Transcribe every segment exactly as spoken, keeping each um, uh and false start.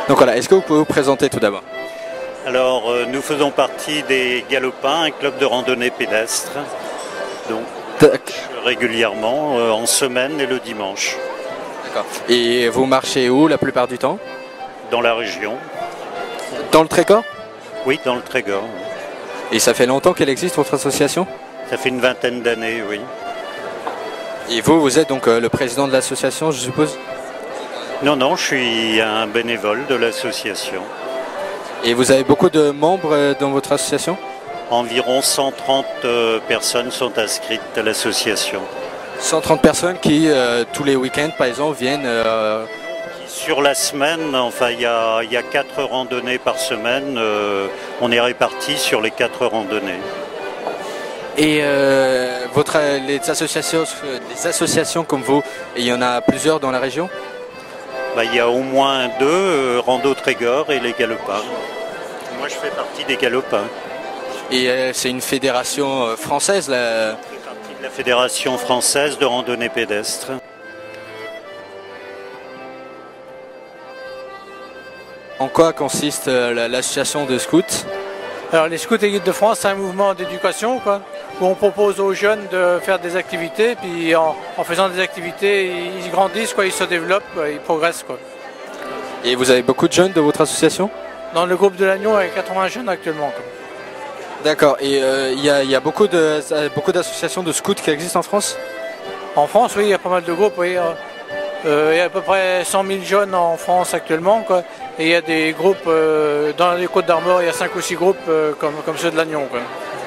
Donc voilà, est-ce que vous pouvez vous présenter tout d'abord? Alors, euh, nous faisons partie des Galopins, un club de randonnée pédestre. Donc, régulièrement, euh, en semaine et le dimanche. D'accord. Et vous marchez où la plupart du temps? Dans la région. Dans le Trégor? Oui, dans le Trégor. Et ça fait longtemps qu'elle existe, votre association? Ça fait une vingtaine d'années, oui. Et vous, vous êtes donc euh, le président de l'association, je suppose? Non, non, je suis un bénévole de l'association. Et vous avez beaucoup de membres euh, dans votre association? Environ cent trente euh, personnes sont inscrites à l'association. cent trente personnes qui, euh, tous les week-ends, par exemple, viennent... Euh... Sur la semaine, enfin, il y a, y a quatre randonnées par semaine. Euh, on est répartis sur les quatre randonnées. Et euh, votre, les, associations, les associations comme vous, il y en a plusieurs dans la région? Bah, il y a au moins deux, euh, Rando Trégor et les Galopins. Moi, je fais partie des Galopins. Et euh, c'est une fédération euh, française là. Je fais partie de la Fédération française de randonnée pédestre. En quoi consiste euh, l'association de scouts? Alors les Scouts et Guides de France, c'est un mouvement d'éducation, quoi, où on propose aux jeunes de faire des activités, puis en, en faisant des activités, ils grandissent, quoi, ils se développent, quoi, ils progressent, quoi. Et vous avez beaucoup de jeunes de votre association? Dans le groupe de l'Agneau, il y a quatre-vingts jeunes actuellement, quoi. D'accord. Et il euh, y, y a beaucoup de beaucoup d'associations de scouts qui existent en France? En France, oui, il y a pas mal de groupes, oui. Euh, il y a à peu près cent mille jeunes en France actuellement, quoi. Et il y a des groupes, euh, dans les Côtes d'Armor, il y a cinq ou six groupes euh, comme, comme ceux de l'Agnon, quoi.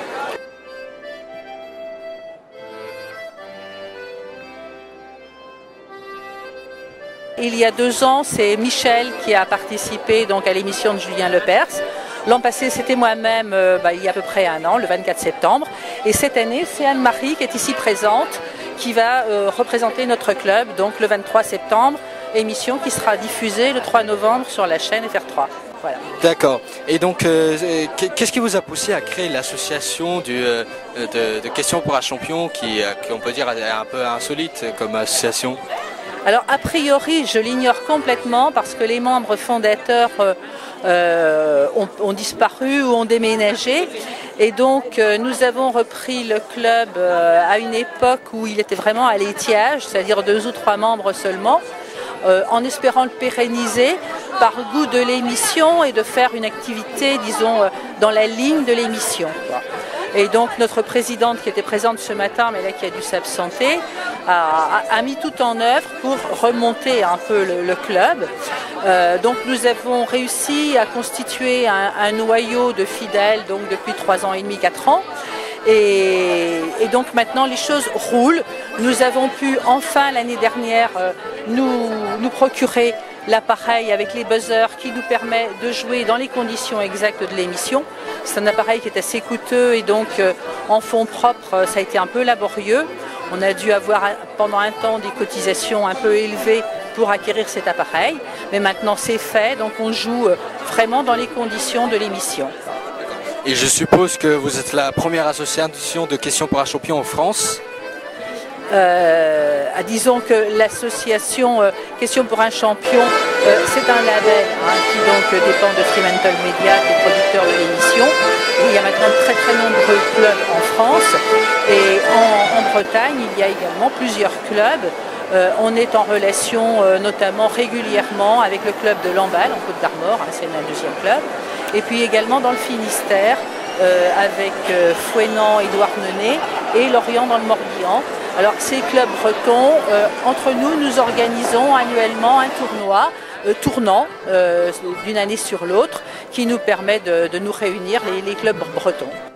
Il y a deux ans, c'est Michel qui a participé donc, à l'émission de Julien Lepers. L'an passé, c'était moi-même, euh, bah, il y a à peu près un an, le vingt-quatre septembre. Et cette année, c'est Anne-Marie qui est ici présente, qui va euh, représenter notre club, donc le vingt-trois septembre, émission qui sera diffusée le trois novembre sur la chaîne F R trois. Voilà. D'accord. Et donc, euh, qu'est-ce qui vous a poussé à créer l'association euh, de, de questions pour un champion, qui, qui on peut dire est un peu insolite comme association? Alors, a priori, je l'ignore complètement parce que les membres fondateurs euh, euh, ont, ont disparu ou ont déménagé. Et donc, euh, nous avons repris le club euh, à une époque où il était vraiment à l'étiage, c'est-à-dire deux ou trois membres seulement, euh, en espérant le pérenniser par goût de l'émission et de faire une activité, disons, euh, dans la ligne de l'émission. Et donc notre présidente qui était présente ce matin, mais là qui a dû s'absenter, a, a, a mis tout en œuvre pour remonter un peu le, le club. Euh, donc nous avons réussi à constituer un, un noyau de fidèles donc depuis trois ans et demi, quatre ans. Et, et donc maintenant les choses roulent. Nous avons pu enfin l'année dernière euh, nous, nous procurer l'appareil avec les buzzers qui nous permet de jouer dans les conditions exactes de l'émission. C'est un appareil qui est assez coûteux et donc euh, en fonds propres, ça a été un peu laborieux. On a dû avoir pendant un temps des cotisations un peu élevées pour acquérir cet appareil. Mais maintenant c'est fait, donc on joue vraiment dans les conditions de l'émission. Et je suppose que vous êtes la première association de questions pour un champion en France? Euh, disons que l'association euh, Questions pour un champion, euh, c'est un label hein, qui donc euh, dépend de Fremantle Media, qui est producteur de l'émission. Il y a maintenant de très très nombreux clubs en France et en, en Bretagne, il y a également plusieurs clubs. Euh, on est en relation euh, notamment régulièrement avec le club de Lamballe en Côte d'Armor, hein, c'est un deuxième club, et puis également dans le Finistère euh, avec euh, Fouesnant et Douarnenez et Lorient dans le Morbihan. Alors ces clubs bretons, euh, entre nous, nous organisons annuellement un tournoi euh, tournant euh, d'une année sur l'autre qui nous permet de, de nous réunir les, les clubs bretons.